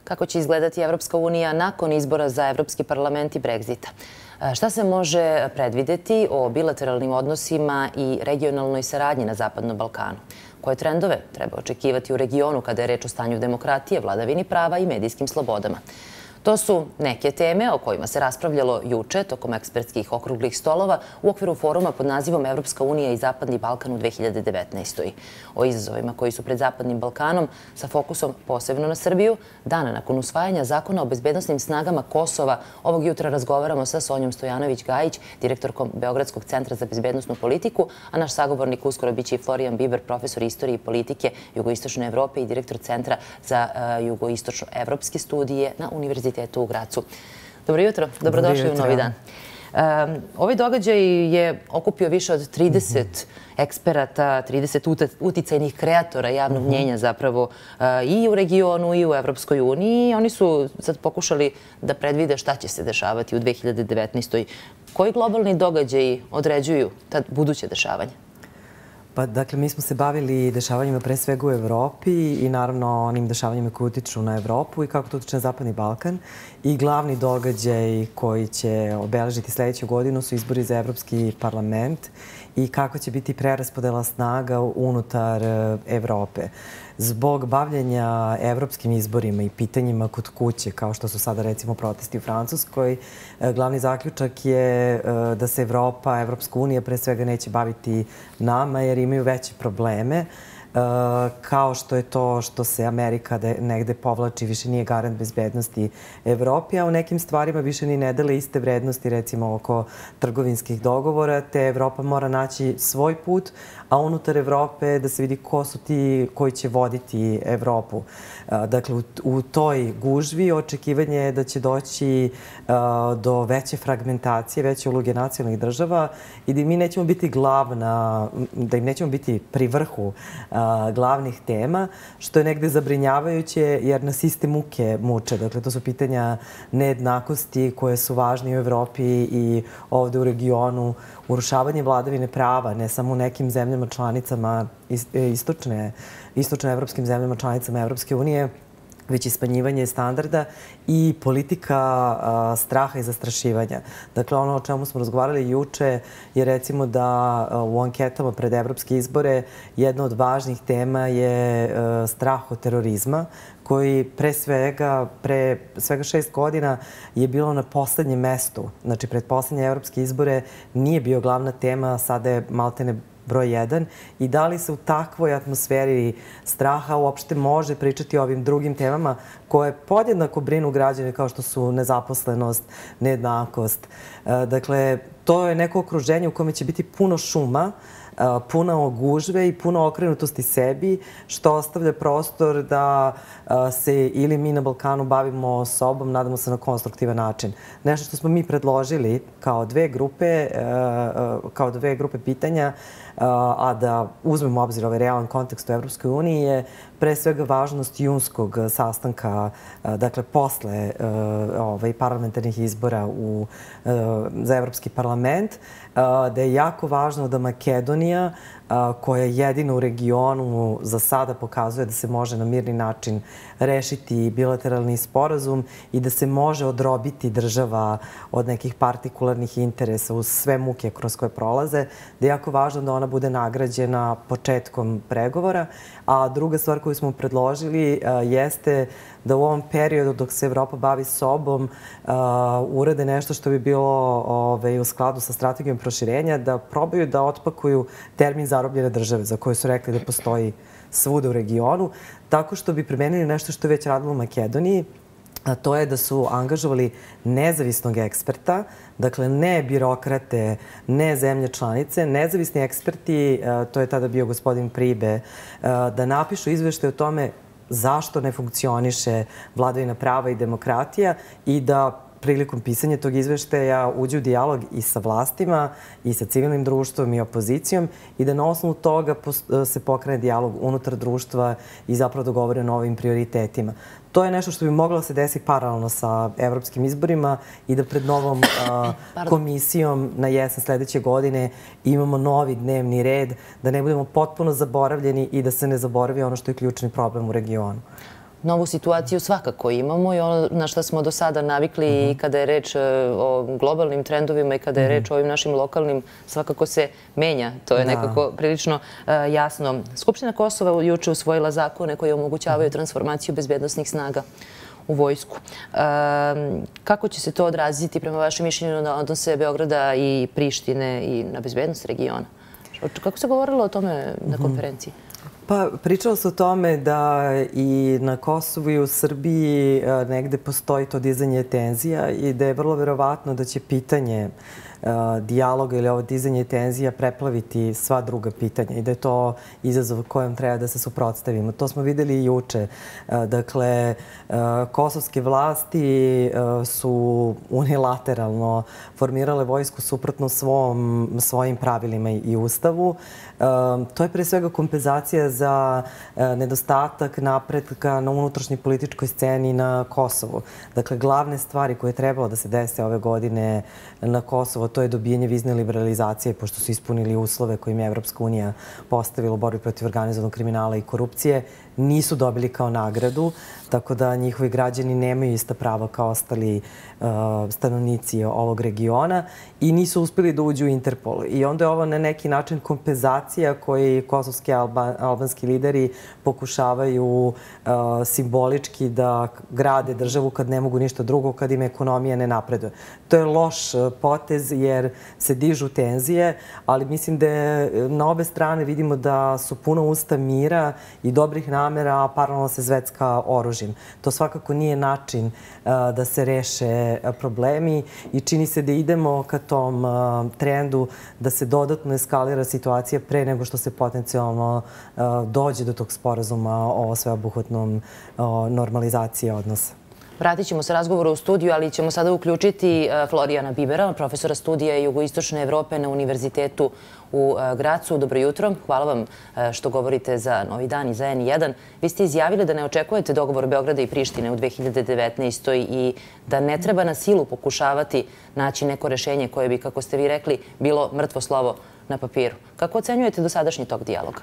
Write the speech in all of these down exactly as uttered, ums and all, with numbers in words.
kako će izgledati Evropska unija nakon izbora za Evropski parlament i Brexita. Šta se može predvideti o bilateralnim odnosima i regionalnoj saradnji na Zapadnom Balkanu? Koje trendove treba očekivati u regionu kada je reč o stanju demokratije, vladavini prava i medijskim slobodama? To su neke teme o kojima se raspravljalo juče tokom ekspertskih okruglih stolova u okviru foruma pod nazivom Evropska unija i Zapadni Balkan u dve hiljade devetnaestoj. O izazovima koji su pred Zapadnim Balkanom sa fokusom posebno na Srbiju, dana nakon usvajanja zakona o bezbednosnim snagama Kosova, ovog jutra razgovaramo sa Sonjom Stojanović-Gajić, direktorkom Beogradskog centra za bezbednosnu politiku, a naš sagovornik uskoro biće i Florijan Biber, profesor istorije i politike Jugoistočne Evrope i direktor Centra za jugoistočno-evropske studije na Univerzitetu u Gracu. Dobro jutro, dobrodošli u Novi dan. Ovaj događaj je okupio više od trideset eksperata, trideset uticajnih kreatora javnog mnjenja zapravo i u regionu i u Evropskoj uniji. Oni su sad pokušali da predvide šta će se dešavati u dve hiljade devetnaestoj. Koji globalni događaji određuju ta buduće dešavanja? Pa, dakle, mi smo se bavili dešavanjima pre svega u Evropi i naravno onim dešavanjima koji utiču na Evropu i kako to utiče na Zapadni Balkan. I glavni događaj koji će obeležiti sljedeću godinu su izbori za Evropski parlament i kako će biti preraspodela snaga unutar Evrope. Zbog bavljenja evropskim izborima i pitanjima kod kuće, kao što su sada recimo protesti u Francuskoj, glavni zaključak je da se Evropa, Evropska unija pre svega neće baviti nama jer imaju veće probleme, kao što je to što se Amerika negde povlači, više nije garant bezbednosti Evropi, a u nekim stvarima više ni ne dele iste vrednosti, recimo oko trgovinskih dogovora, te Evropa mora naći svoj put, a unutar Evrope da se vidi ko su ti koji će voditi Evropu. Dakle, u toj gužvi očekivanje je da će doći do veće fragmentacije, veće uloge nacionalnih država i da mi nećemo biti glavna, da im nećemo biti pri vrhu glavnih tema, što je negde zabrinjavajuće jer nas iste muke muče. Dakle, to su pitanja nejednakosti koje su važne u Evropi i ovde u regionu, urušavanje vladavine prava, ne samo u nekim zemljama članicama, istočne, istočno-evropskim zemljama članicama Evropske unije, već i smanjivanje standarda i politika straha i zastrašivanja. Dakle, ono o čemu smo razgovarali juče je recimo da u anketama pred evropske izbore jedna od važnih tema je strah od terorizma, koji pre svega, pre svega šest godina je bilo na poslednjem mestu. Znači, pred poslednje evropske izbore nije bio glavna tema, sada je maltene broj jedan. I da li se u takvoj atmosferi straha uopšte može pričati o ovim drugim temama koje podjednako brinu građane kao što su nezaposlenost, nejednakost. Dakle, to je neko okruženje u kome će biti puno šuma, puno gužve i puno okrenutosti sebi, što ostavlja prostor da se ili mi na Balkanu bavimo sobom, nadamo se na konstruktivan način. Nešto što smo mi predložili kao dve grupe, kao dve grupe pitanja, a da uzmemo u obzir ovaj realan kontekst u Evropskoj uniji je pre svega važnost junskog sastanka, dakle posle parlamentarnih izbora za Evropski parlament, da je jako važno da Makedonija, koja jedina u regionu za sada pokazuje da se može na mirni način rešiti bilateralni sporazum i da se može odrobiti država od nekih partikularnih interesa uz sve muke kroz koje prolaze, da je jako važno da ona bude nagrađena početkom pregovora. A druga stvar koju smo predložili jeste da u ovom periodu dok se Evropa bavi sobom urade nešto što bi bilo u skladu sa strategijom proširenja, da probaju da otpakuju termin zarobljene države za koje su rekli da postoji svuda u regionu, tako što bi primenili nešto što je već radilo u Makedoniji, a to je da su angažovali nezavisnog eksperta, dakle ne birokrate, ne zemlje članice, nezavisni eksperti, to je tada bio gospodin Pribe, da napišu izveštaj o tome zašto ne funkcioniše vladavina prava i demokratija i da prilikom pisanja tog izveštaja uđe u dijalog i sa vlastima i sa civilnim društvom i opozicijom i da na osnovu toga se pokrene dijalog unutar društva i zapravo dogovore o novim prioritetima. To je nešto što bi moglo da se desi paralelno sa evropskim izborima i da pred novom komisijom na jesen sledeće godine imamo novi dnevni red, da ne budemo potpuno zaboravljeni i da se ne zaboravi ono što je ključni problem u regionu. Novu situaciju svakako imamo i ono na što smo do sada navikli i kada je reč o globalnim trendovima i kada je reč o ovim našim lokalnim, svakako se menja. To je nekako prilično jasno. Skupština Kosova juče usvojila zakone koji omogućavaju transformaciju bezbednosnih snaga u vojsku. Kako će se to odraziti prema vašem mišljenju na odnose Beograda i Prištine i na bezbednost regiona? Kako se govorilo o tome na konferenciji? Pa pričalo se o tome da i na Kosovu i u Srbiji negde postoji to dizanje tenzija i da je vrlo verovatno da će pitanje dijaloga ili ovo dizanje tenzija preplaviti sva druga pitanja i da je to izazov kojem treba da se suprotstavimo. To smo videli i juče. Dakle, kosovske vlasti su unilateralno formirale vojsku suprotno svojim pravilima i ustavu. To je pre svega kompenzacija za nedostatak napretka na unutrašnjoj političkoj sceni na Kosovu. Dakle, glavne stvari koje je trebalo da se dese ove godine na Kosovo, to je dobijanje vizne liberalizacije, pošto su ispunili uslove kojim je Evropska unija postavila u borbi protiv organizovanog kriminala i korupcije, nisu dobili kao nagradu, tako da njihovi građani nemaju ista prava kao ostali stanovnici ovog regiona i nisu uspeli da uđu u Interpol. I onda je ovo na neki način kompenzacija koji kosovski albanski lideri pokušavaju simbolički da grade državu kad ne mogu ništa drugo, kad im ekonomija ne napreduje. To je loš potez jer se dižu tenzije, ali mislim da na obe strane vidimo da su puno usta mira i dobrih namera, a paralelno se zvecka oružjem. To svakako nije način da se reše problemi i čini se da idemo ka tom trendu da se dodatno eskalira situacija pre nego što se potencijalno dođe do tog sporazuma o sveobuhvatnom normalizaciji odnosa. Vratit ćemo se razgovoru u studiju, ali ćemo sada uključiti Florijana Bibera, profesora studija Jugoistočne Evrope na Univerzitetu u Gracu. Dobro jutro. Hvala vam što govorite za Novi dan i za N jedan. Vi ste izjavili da ne očekujete dogovor Beograda i Prištine u dve hiljade devetnaestoj. i da ne treba na silu pokušavati naći neko rešenje koje bi, kako ste vi rekli, bilo mrtvo slovo na papiru. Kako ocenjujete dosadašnji tok dijaloga?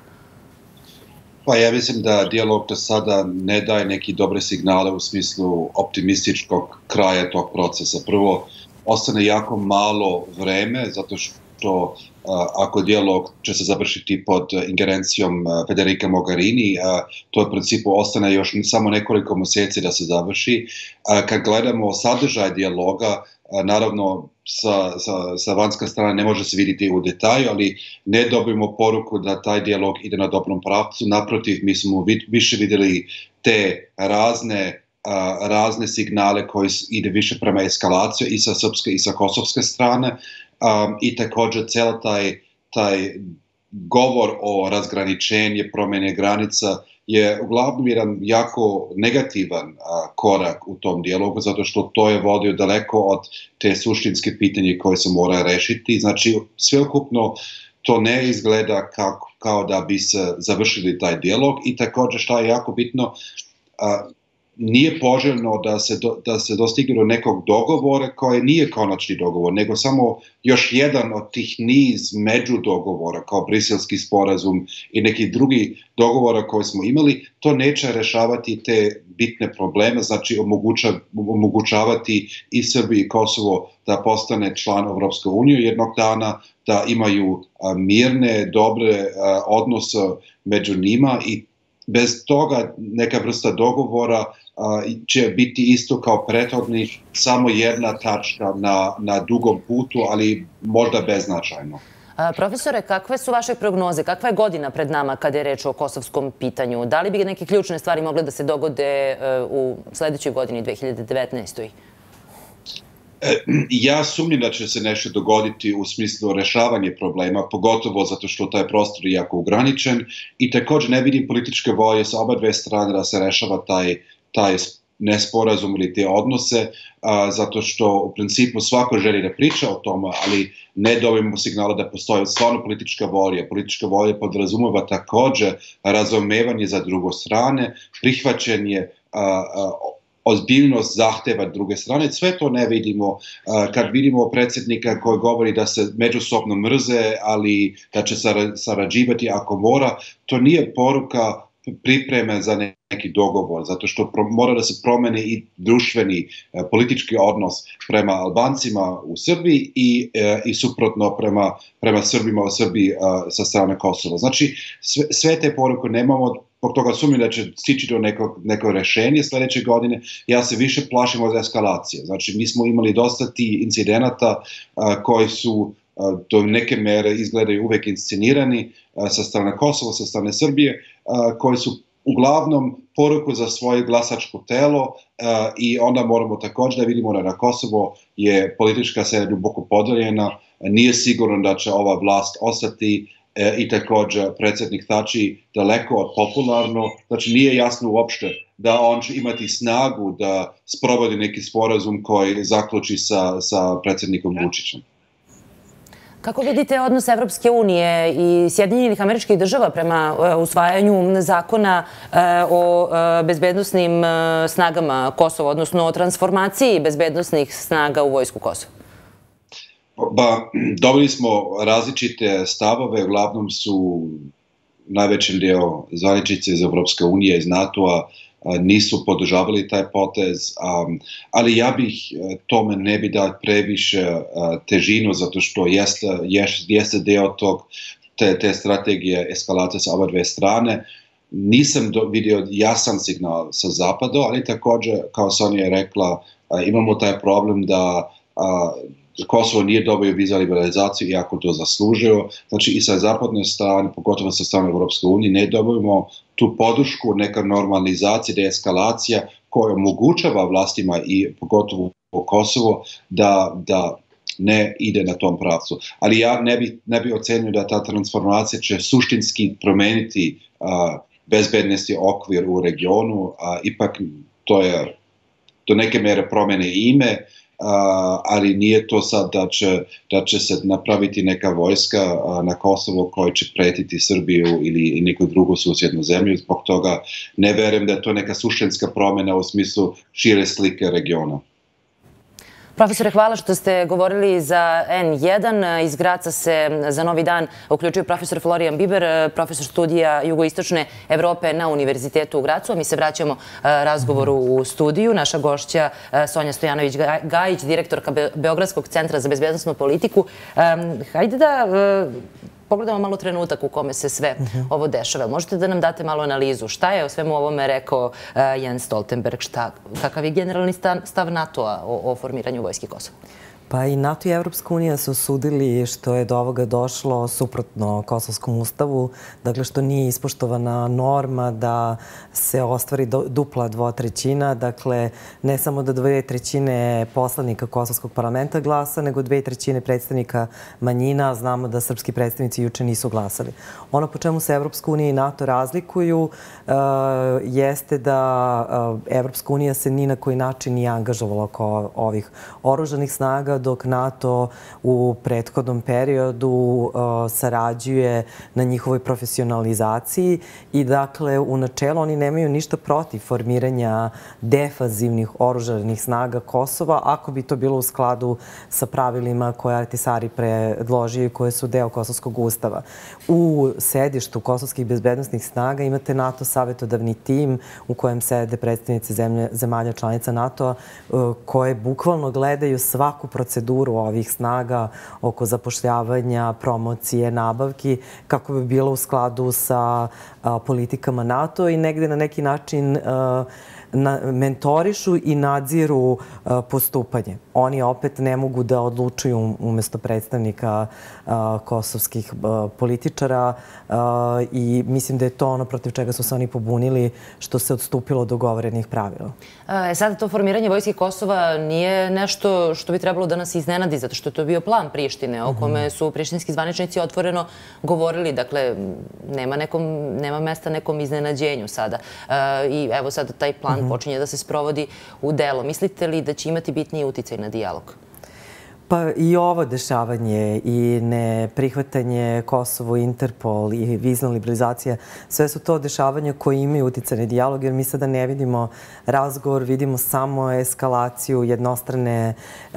Pa ja mislim da dijalog do sada ne daje neki dobre signale u smislu optimističkog kraja tog procesa. Prvo, ostane jako malo vreme, zato što ako dijalog će se završiti pod ingerencijom Federica Mogherini, to u principu ostane još samo nekoliko mjeseci da se završi. Kad gledamo sadržaj dijaloga, naravno sa, sa, sa vanjska strana ne može se vidjeti u detalju, ali ne dobijemo poruku da taj dijalog ide na dobrom pravcu. Naprotiv, mi smo više vidjeli te razne razne signale koji ide više prema eskalaciju i sa srpske i sa kosovske strane um, i također cijela taj, taj govor o razgraničenju, promjene granica je uglavnom jedan jako negativan a, korak u tom dijalogu, zato što to je vodio daleko od te suštinske pitanje koje se mora rešiti. Znači, sveukupno to ne izgleda kako, kao da bi se završili taj dijalog i također što je jako bitno, a, nije poželjno da se, do, da se dostigne do nekog dogovora koji nije konačni dogovor, nego samo još jedan od tih niz međudogovora kao briselski sporazum i neki drugi dogovora koje smo imali, to neće rešavati te bitne probleme, znači omoguća, omogućavati i Srbiji i Kosovo da postane član Evropske unije jednog dana, da imaju a, mirne, dobre a, odnose među njima i bez toga neka vrsta dogovora a, će biti isto kao prethodni, samo jedna tačka na, na dugom putu, ali možda beznačajno. A, profesore, kakve su vaše prognoze? Kakva je godina pred nama kada je reč o kosovskom pitanju? Da li bi neke ključne stvari mogle da se dogode uh, u sljedećoj godini, dve hiljade devetnaestoj. Ja sumnjam da će se nešto dogoditi u smislu rešavanja problema, pogotovo zato što taj prostor je jako ograničen i također ne vidim političke volje sa oba dve strane da se rešava taj, taj nesporazum ili te odnose, a, zato što u principu svako želi da priča o tome, ali ne dobijemo signala da postoji stvarno politička volja. Politička volja podrazumeva također razumevanje za drugo strane, prihvaćanje a, a, ozbiljnost zahteva druge strane. Sve to ne vidimo. Kad vidimo predsjednika koji govori da se međusobno mrze, ali da će sarađivati ako mora, to nije poruka pripreme za neki dogovor, zato što mora da se promeni i društveni politički odnos prema Albancima u Srbiji i, i suprotno prema, prema Srbima u Srbiji sa strane Kosova. Znači, sve, sve te poruke nemamo, zbog toga sumnjam da će stići do neko, neko rešenje sljedeće godine. Ja se više plašim od eskalacije. Znači, mi smo imali dosta ti incidenata koji su do neke mere izgledaju uvek inscenirani sa strane Kosova, sa strane Srbije, koji su uglavnom poruku za svoje glasačko telo uh, i onda moramo također da vidimo da na Kosovo je politička scena duboko podeljena, nije sigurno da će ova vlast ostati uh, i također predsjednik Tači daleko od popularno, znači nije jasno uopšte da on će imati snagu da sprovodi neki sporazum koji zaključi sa, sa predsjednikom Vučićem. Kako vidite odnos Evropske unije i Sjedinjenih Američkih Država prema usvajanju zakona o bezbednosnim snagama Kosova, odnosno o transformaciji bezbednosnih snaga u vojsku Kosova? Ba, dobili smo različite stavove, uglavnom su najvećim deo zvaničnici iz Evropske unije, iz NATO-a, nisu podržavali taj potez, ali ja bih tome ne bi dao previše težinu, zato što jeste, jeste deo tog, te, te strategije eskalacije sa oba dve strane. Nisam vidio jasan signal sa zapada, ali također, kao Sonja je rekla, imamo taj problem da Kosovo nije dobio viza liberalizaciju, iako to zaslužio. Znači i sa zapadne strane, pogotovo sa strane Evropske unije, ne dobijemo tu podršku, neka normalizacija, deeskalacija koja omogućava vlastima i pogotovo Kosovo da, da ne ide na tom pravcu. Ali ja ne bi, ne bi ocenio da ta transformacija će suštinski promeniti a, bezbednosti okvir u regionu, a ipak to je do neke mere promene ime, Uh, ali nije to sad da će, da će se napraviti neka vojska uh, na Kosovo koja će pretiti Srbiju ili neku drugu susjednu zemlju. Zbog toga ne verujem da je to neka suštinska promjena u smislu šire slike regiona. Profesore, hvala što ste govorili za en jedan. Iz Graca se za Novi dan uključio profesor Florijan Biber, profesor studija jugoistočne Evrope na Univerzitetu u Gracu. A mi se vraćamo razgovoru u studiju. Naša gošća Sonja Stojanović-Gajić, direktorka Beogradskog centra za bezbednosnu politiku. Hajde da pogledamo malo trenutak u kome se sve ovo dešava. Možete da nam date malo analizu? Šta je o svemu ovome rekao Jens Stoltenberg? Šta, kakav je generalni stav NATO-a o, o formiranju vojske Kosova? Pa i NATO i Evropska unija su osudili što je do ovoga došlo suprotno Kosovskom ustavu, dakle što nije ispoštovana norma da se ostvari dupla dvotrećina, dakle ne samo da dve trećine poslanika Kosovskog parlamenta glasa, nego dve trećine predstavnika manjina, znamo da srpski predstavnici juče nisu glasali. Ono po čemu se Evropska unija i NATO razlikuju uh, jeste da uh, Evropska unija se ni na koji način nije angažovala oko ovih oružanih snaga, dok NATO u prethodnom periodu uh, sarađuje na njihovoj profesionalizaciji i dakle u načelu oni nemaju ništa protiv formiranja defazivnih oružanih snaga Kosova ako bi to bilo u skladu sa pravilima koje Artisari predložio i koje su deo Kosovskog ustava. U sedištu Kosovskih bezbednosnih snaga imate NATO savjetodavni tim u kojem sede predstavnici zemlje, zemalja članica NATO-a uh, koje bukvalno gledaju svaku proceduru ovih snaga oko zapošljavanja, promocije, nabavki, kako bi bilo u skladu sa a, politikama NATO i negde na neki način a, na, mentorišu i nadziru a, postupanje. Oni opet ne mogu da odlučuju umjesto predstavnika a, kosovskih a, političara a, i mislim da je to ono protiv čega su se oni pobunili, što se odstupilo od dogovorenih pravila. E, sada to formiranje vojske Kosova nije nešto što bi trebalo da nas iznenadi, zato što je to bio plan Prištine, o kome su prištinski zvaničnici otvoreno govorili. Dakle, nema, nekom, nema mesta nekom iznenađenju sada. E, I evo sada taj plan počinje da se sprovodi u delo. Mislite li da će imati bitniji uticaj na dijalog? Pa i ovo dešavanje i neprihvatanje Kosovo, Interpol i vizna liberalizacija, sve su to dešavanja koje imaju uticaj dijalog, jer mi sada ne vidimo razgovor, vidimo samo eskalaciju, jednostrane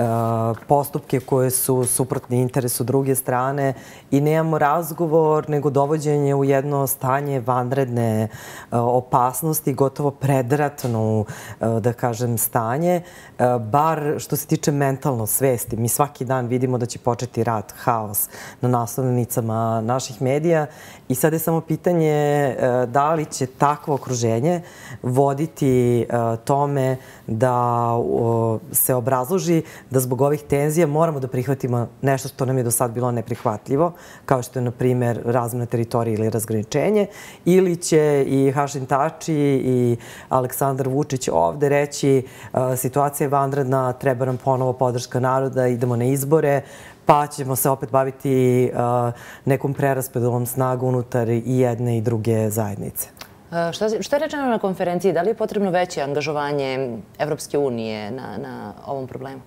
postupke koje su suprotni interesu druge strane i nemamo razgovor, nego dovođenje u jedno stanje vanredne opasnosti, gotovo predratno, da kažem, stanje, bar što se tiče mentalno svesti. Mi svaki dan vidimo da će početi rat, haos na naslovnicama naših medija i sad je samo pitanje da li će takvo okruženje voditi tome da se obrazloži da zbog ovih tenzija moramo da prihvatimo nešto što nam je do sad bilo neprihvatljivo, kao što je, na primjer, razmena teritorije ili razgraničenje, ili će i Hašim Tači i Aleksandar Vučić ovde reći situacija je vanredna, treba nam ponovo podrška naroda, idemo na izbore, pa ćemo se opet baviti nekom preraspodelom snaga unutar i jedne i druge zajednice. Šta je rečeno na konferenciji? Da li je potrebno veće angažovanje Evropske unije na ovom problemu?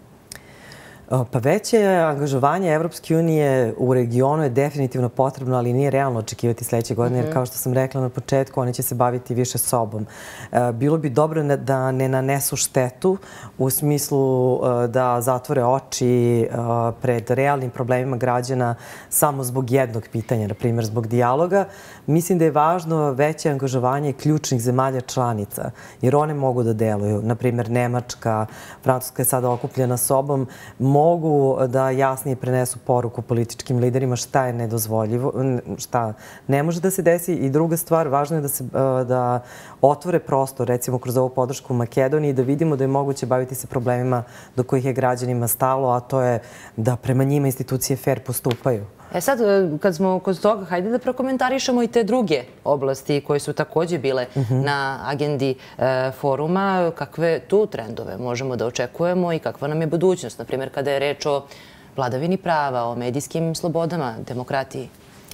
Pa veće angažovanje Evropske unije u regionu je definitivno potrebno, ali nije realno očekivati sledeće godine, jer kao što sam rekla na početku, oni će se baviti više sobom. Bilo bi dobro da ne nanesu štetu u smislu da zatvore oči pred realnim problemima građana samo zbog jednog pitanja, na primjer zbog dijaloga. Mislim da je važno veće angažovanje ključnih zemalja članica, jer one mogu da deluju. Na primjer, Nemačka, Francuska je sada okupljena sobom, mogu da jasnije prenesu poruku političkim liderima šta je nedozvoljivo, šta ne može da se desi. I druga stvar, važno je da se da otvore prostor, recimo kroz ovu podršku u Makedoniji, da vidimo da je moguće baviti se problemima do kojih je građanima stalo, a to je da prema njima institucije fair postupaju. E sad, kad smo kod toga, hajde da prokomentarišemo i te druge oblasti koje su takođe bile na agendi foruma. Kakve tu trendove možemo da očekujemo i kakva nam je budućnost? Naprimjer, kada je reč o vladavini prava, o medijskim slobodama, demokratiji.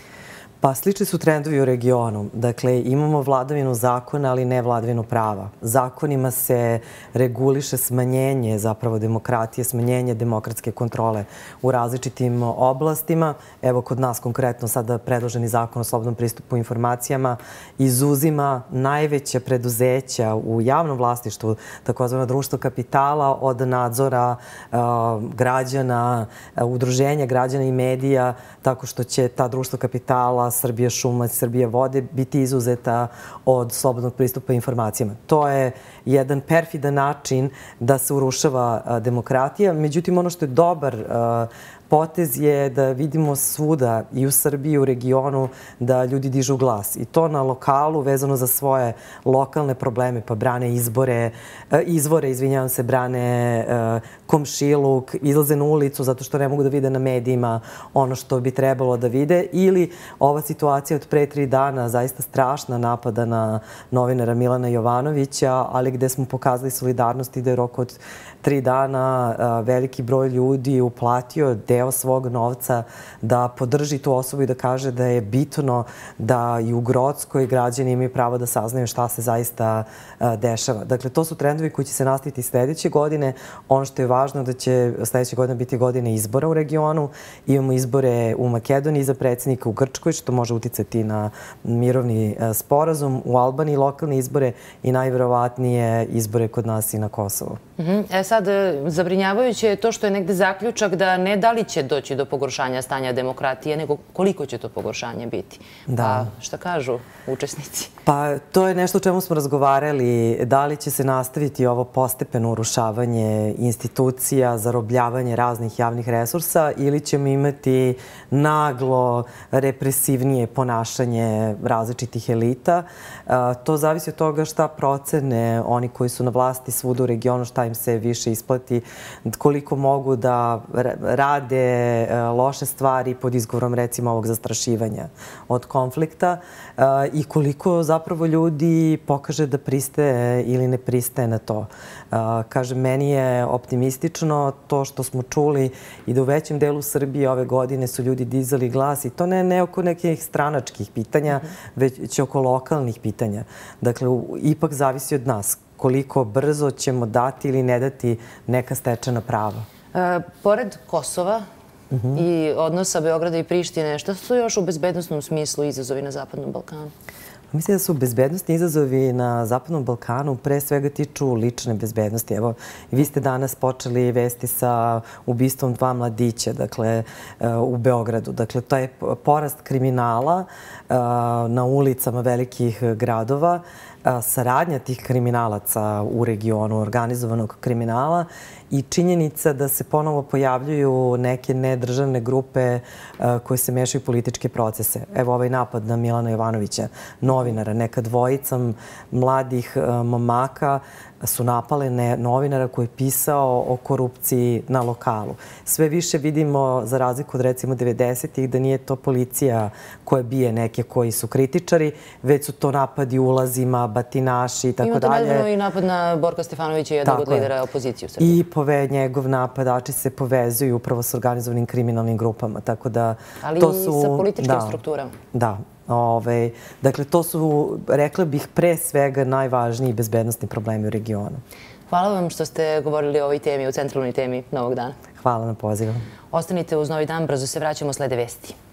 Pa slični su trendovi u regionu. Dakle, imamo vladavinu zakona, ali ne vladavinu prava. Zakonima se reguliše smanjenje zapravo demokratije, smanjenje demokratske kontrole u različitim oblastima. Evo, kod nas konkretno sada predloženi zakon o slobodnom pristupu informacijama izuzima najveća preduzeća u javnom vlasništvu, takozvano društvo kapitala, od nadzora građana, udruženja građana i medija, tako što će ta društva kapitala, Srbija šuma, Srbija vode, biti izuzeta od slobodnog pristupa informacijama. To je jedan perfidan način da se urušava demokratija. Međutim, ono što je dobar potez je da vidimo svuda i u Srbiji i u regionu da ljudi dižu glas. I to na lokalu vezano za svoje lokalne probleme, pa brane izbore, izvore, izvinjavam se, brane komšiluk, izlaze na ulicu zato što ne mogu da vide na medijima ono što bi trebalo da vide. Ili ova situacija od pre tri dana, zaista strašna napada na novinara Milana Jovanovića, ali gde smo pokazali solidarnost i da je rok od tri dana veliki broj ljudi uplatio deo svog novca da podrži tu osobu i da kaže da je bitno da i u Grockoj građani imaju pravo da saznaju šta se zaista dešava. Dakle, to su trendovi koji će se nastaviti sledeće godine. Ono što je važno da će sledeće godine biti godine izbora u regionu. Imamo izbore u Makedoniji za predsjednika, u Grčkoj, što može uticati na mirovni sporazum, u Albaniji lokalne izbore i najverovatnije izbore kod nas i na Kosovu. E sad, zabrinjavajuće je to što je negde zaključak da ne da li će doći do pogoršanja stanja demokratije, nego koliko će to pogoršanje biti. Da. Pa šta kažu učesnici? Pa to je nešto o čemu smo razgovarali. Da li će se nastaviti ovo postepeno urušavanje institucija, zarobljavanje raznih javnih resursa ili ćemo imati naglo represivnije ponašanje različitih elita. To zavisi od toga šta procene oni koji su na vlasti svuda u regionu, šta im se više isplati, koliko mogu da rade loše stvari pod izgovorom recimo ovog zastrašivanja od konflikta i koliko zapravo ljudi pokaže da pristaje ili ne pristaje na to. Kažem, meni je optimistično to što smo čuli i da u većem delu Srbije ove godine su ljudi dizali glas i to ne, ne oko nekih stranačkih pitanja, već oko lokalnih pitanja. Dakle, ipak zavisi od nas koliko brzo ćemo dati ili ne dati neka stečena prava. Pored Kosova i odnosa Beograda i Prištine, šta su još u bezbednosnom smislu izazovi na Zapadnom Balkanu? Mislim da su bezbednostni izazovi na Zapadnom Balkanu pre svega tiču lične bezbednosti. Evo, vi ste danas počeli vesti sa ubistvom dva mladića, dakle, u Beogradu. Dakle, to je porast kriminala na ulicama velikih gradova, saradnja tih kriminalaca u regionu, organizovanog kriminala i činjenica da se ponovo pojavljuju neke nedržavne grupe koje se mešaju u političke procese. Evo ovaj napad na Milana Jovanovića, novinara, neka dvojica mladih momaka su napale novinara koji je pisao o korupciji na lokalu. Sve više vidimo, za razliku od recimo devedesetih, da nije to policija koja bije neke koji su kritičari, već su to napadi ulazima, batinaši i tako dalje. Imate nedavno i napad na Borka Stefanovića, jednog od lidera opozicije u Srbiji. I pove, njegov napadači se povezuju upravo s organizovanim kriminalnim grupama. Tako da, ali to i su, sa političkim da, strukturama. Da. Ove, dakle, to su, rekla bih, pre svega najvažniji bezbednostni problemi u regionu. Hvala vam što ste govorili o ovoj temi, o centralnoj temi Novog dana. Hvala na pozivu. Ostanite uz Novi dan, brzo se vraćamo, slede vesti.